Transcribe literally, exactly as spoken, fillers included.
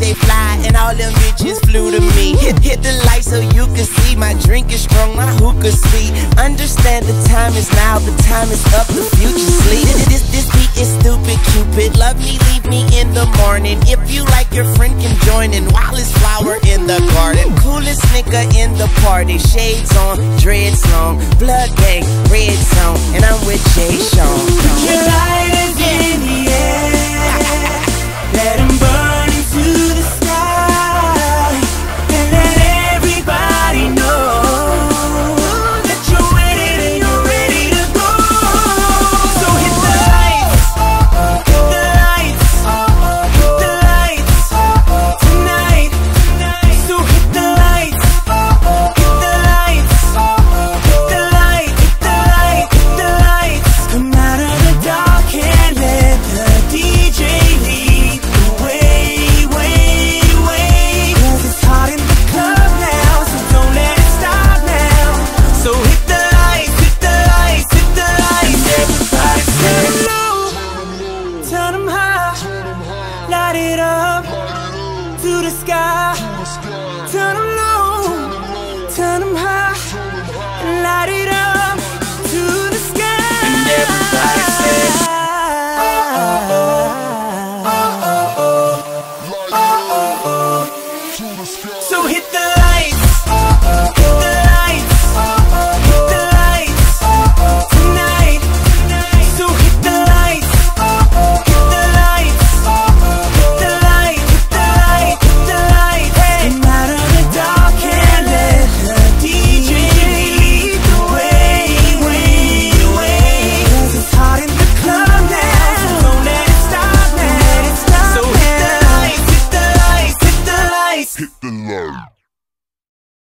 they fly, and all them bitches flew to me. Hit, hit the light so you can see. My drink is strong, my hookah sweet. Understand the time is now, the time is up, the future sleep. This, this beat is stupid, Cupid. Love me, leave me in the morning. If you like, your friend can join in. While it's flower in the garden. Coolest nigga in the party. Shades on, dreads long, blood gang, red zone, and I'm with Jay Sean. Your light is in the air. Let 'em burn into the sky, and let everybody know that you're ready and you're ready to go. So hit the lights, hit the lights, hit the lights tonight. So hit the lights, hit the lights, hit the light, hit the light, hit the lights. Come out of the dark and let the D J lead the way, way, way. 'Cause it's hot in the club now, so don't let it stop now. So hit the lights, hit the lights, hit the lights. Everybody turn 'em low, turn 'em high, light it up to the sky. Turn 'em low, turn 'em high, and light it up to the sky. And everybody say, oh, oh, oh, oh, oh, oh, oh, oh. So hit the lights.